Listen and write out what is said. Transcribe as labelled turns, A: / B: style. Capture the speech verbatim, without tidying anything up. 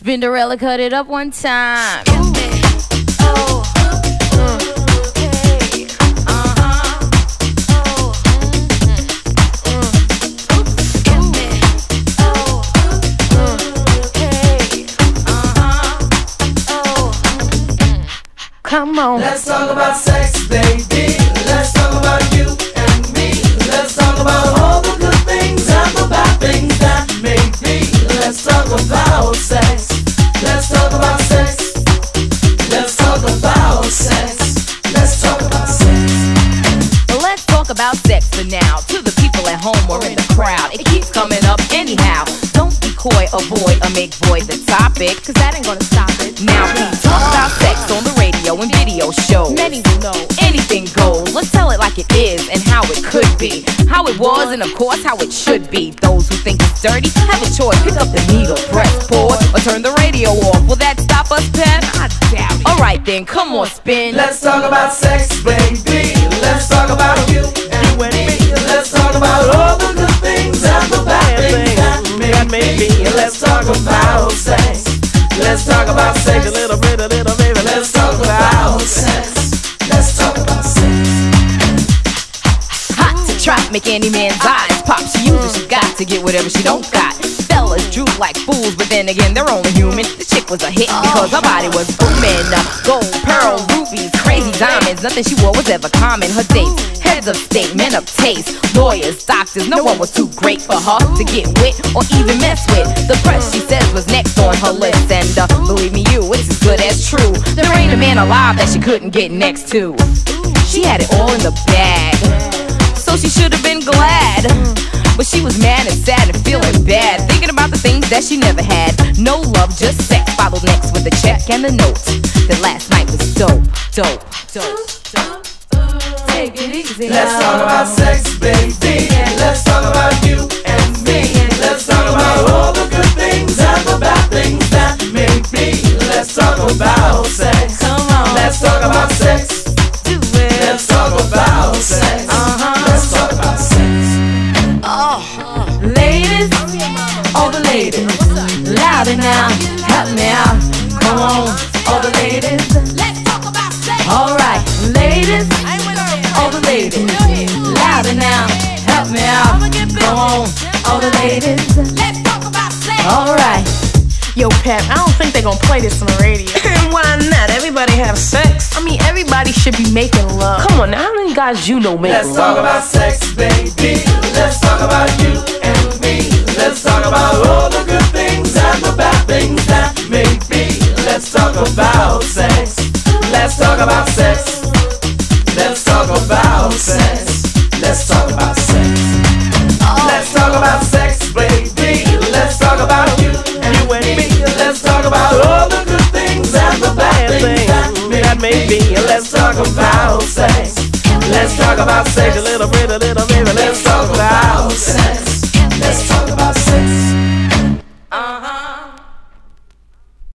A: Spinderella, cut it up one time.
B: Come on.
C: Let's talk about sex, baby. Let's talk about you and me. Let's talk about all the good things and the bad things that may be. Let's talk about sex. Let's talk about sex. Let's talk about sex. Let's talk about sex.
A: Let's talk about sex for now. To the people at home or in the crowd, it keeps coming up anyhow. Don't be coy, avoid, or make void the topic, cause that ain't gonna stop it. Now please talk about sex on the radio and video shows. Many will know anything goes. Let's tell it like it is and how it could be, how it was and of course how it should be. Those who think it's dirty have a choice. Pick up the needle, press pause, or turn the radio off. Will that stop us, Pep? I doubt it. Alright then, come on, spin.
C: Let's talk about sex, baby. Let's talk about you and me. Let's talk about all the good things and the bad things that may be. Let's talk about sex. Let's talk about sex. A little bit, a little baby. Let's talk about sex. Let's talk about sex.
A: Hot to trap, make any man's eyes pop. She uses, she got to get whatever she don't got. Fellas droop like fools, but then again, they're only human. The chick was a hit because her body was booming. Uh, gold, pearl, rubies, crazy diamonds. Nothing she wore was ever common. Her dates, heads of state, men of taste, lawyers, doctors. No one was too great for her to get with or even mess with. The press, she says, was next on her list. And uh, believe me, you, it's as good as true. There ain't a man alive that she couldn't get next to. She had it all in the bag, so she should have been glad. But she was mad and sad and feeling bad, thinking about the things that she never had. No love, just sex, followed next with a check and a note that last night was dope, dope, dope, dope. Take it easy.
C: Let's talk about sex, baby. Let's talk about you and me. Let's talk about all the good things and the bad things that may be. Let's talk about sex.
A: Come on.
C: Let's talk about sex.
A: Do it.
C: Let's talk about sex.
A: Uh-huh.
C: Let's talk about sex.
A: Oh, ladies, all the ladies, louder now, help me out. Come on, all the ladies. Let's talk about sex. All right, ladies, all the ladies, louder now, help me out. Come on, all the ladies. Let's talk about sex. All right.
B: Yo, Pep, I don't think they're gonna play this on the radio.
D: Why not? Everybody have sex.
B: I mean, everybody should be making love.
D: Come on, now, how many guys you know make
C: Let's
D: love?
C: talk about sex, baby. Let's talk about you and me. Let's talk about all the good things and the bad things that may be. Let's talk about sex. Let's talk about sex. Let's talk about sex. Let's talk about sex. Let's talk about sex, baby. Let's talk about you and me. Let's talk about all the good things and the bad things that may be. Let's talk about sex. Let's talk about sex.